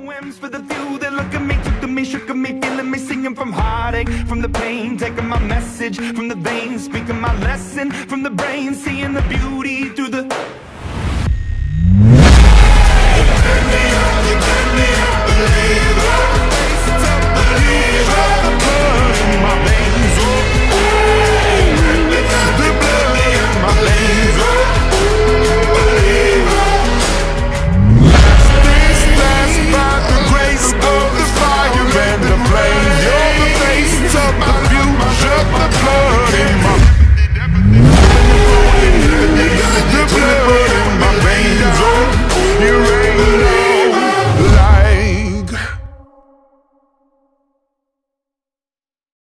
poems for the few that look at me, took to me, shook at me, feeling me, singing from heartache, from the pain, taking my message from the veins, speaking my lesson from the brain, seeing the beauty through the